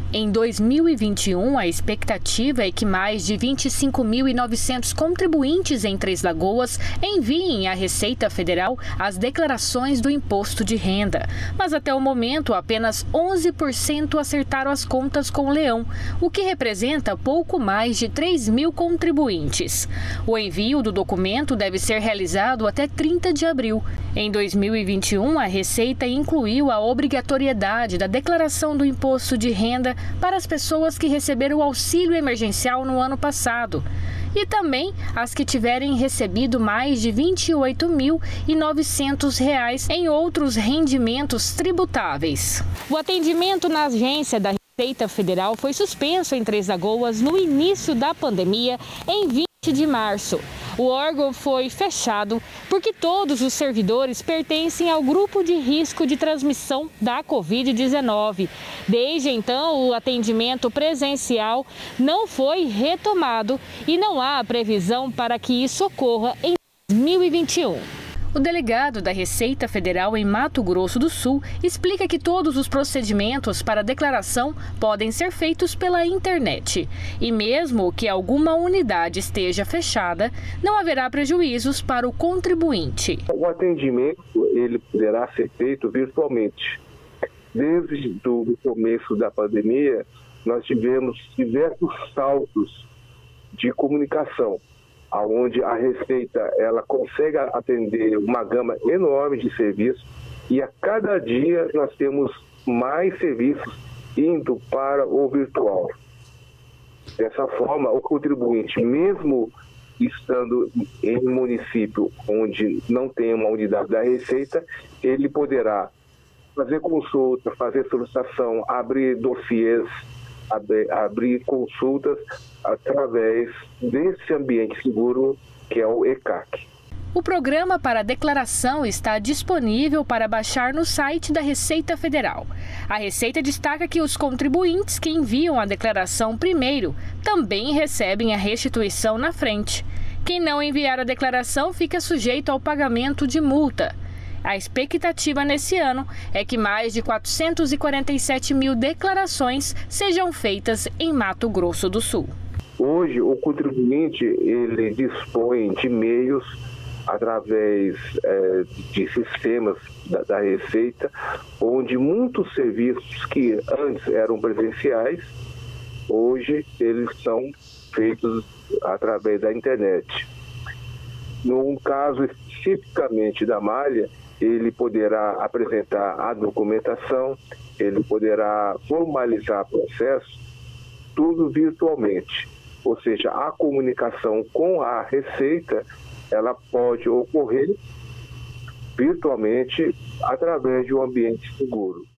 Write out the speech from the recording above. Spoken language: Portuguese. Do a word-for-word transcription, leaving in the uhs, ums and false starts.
Em dois mil e vinte e um, a expectativa é que mais de vinte e cinco mil e novecentos contribuintes em Três Lagoas enviem à Receita Federal as declarações do imposto de renda. Mas até o momento, apenas onze por cento acertaram as contas com o Leão, o que representa pouco mais de três mil contribuintes. O envio do documento deve ser realizado até trinta de abril. Em dois mil e vinte e um, a Receita incluiu a obrigatoriedade da declaração do imposto de renda para as pessoas que receberam o auxílio emergencial no ano passado e também as que tiverem recebido mais de vinte e oito mil e novecentos reais em outros rendimentos tributáveis. O atendimento na agência da Receita Federal foi suspenso em Três Lagoas no início da pandemia, em vinte de março. O órgão foi fechado porque todos os servidores pertencem ao grupo de risco de transmissão da covid dezenove. Desde então, o atendimento presencial não foi retomado e não há previsão para que isso ocorra em dois mil e vinte e um. O delegado da Receita Federal em Mato Grosso do Sul explica que todos os procedimentos para declaração podem ser feitos pela internet. E mesmo que alguma unidade esteja fechada, não haverá prejuízos para o contribuinte. O atendimento ele poderá ser feito virtualmente. Desde o começo da pandemia, nós tivemos diversos saltos de comunicação, onde a Receita ela consegue atender uma gama enorme de serviços e a cada dia nós temos mais serviços indo para o virtual. Dessa forma, o contribuinte, mesmo estando em um município onde não tem uma unidade da Receita, ele poderá fazer consulta, fazer solicitação, abrir dossiês, abrir, abrir consultas através desse ambiente seguro que é o E C A C. O programa para declaração está disponível para baixar no site da Receita Federal. A Receita destaca que os contribuintes que enviam a declaração primeiro também recebem a restituição na frente. Quem não enviar a declaração fica sujeito ao pagamento de multa. A expectativa nesse ano é que mais de quatrocentos e quarenta e sete mil declarações sejam feitas em Mato Grosso do Sul. Hoje, o contribuinte ele dispõe de meios através é, de sistemas da, da Receita, onde muitos serviços que antes eram presenciais, hoje eles são feitos através da internet. No caso especificamente da malha, ele poderá apresentar a documentação, ele poderá formalizar o processo, tudo virtualmente. Ou seja, a comunicação com a Receita, ela pode ocorrer virtualmente através de um ambiente seguro.